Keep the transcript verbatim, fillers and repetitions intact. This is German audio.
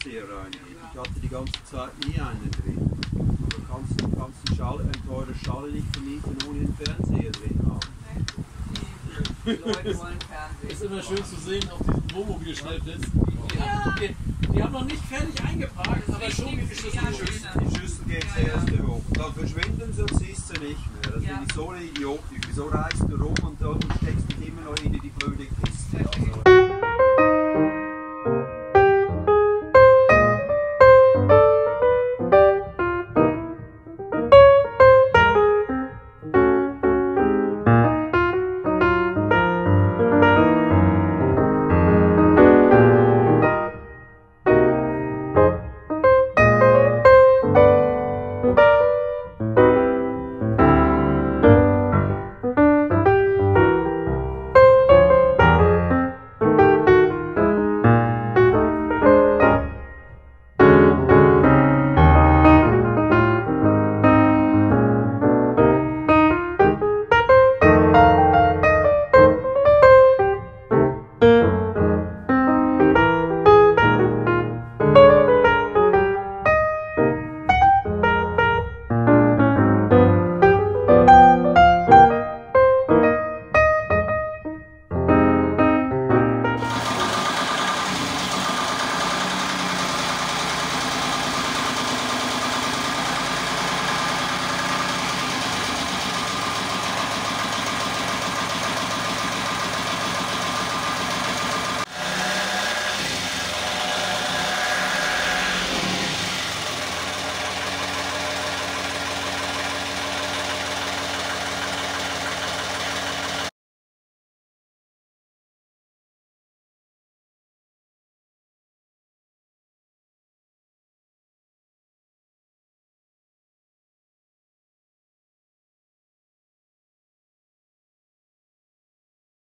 Fernseher reingeht. Ich hatte die ganze Zeit nie einen drin. Aber kannst du kannst einen, Schall, einen teuren Schall nicht vermieten, ohne einen Fernseher drin haben. Die Leute wollen Fernsehen. Ist immer schön zu sehen auf diesem Wohnmobilstellplatz. Die, Ja. die, die haben noch nicht fertig eingeparkt, aber schon mit Geschüssen. Die Schüssel geht das erste hoch. Dann verschwinden sie und siehst sie nicht mehr. Das Ja. finde ich so idiotisch. Wieso reist du rum und, und steckst dich immer noch in die blöde Kiste? Also.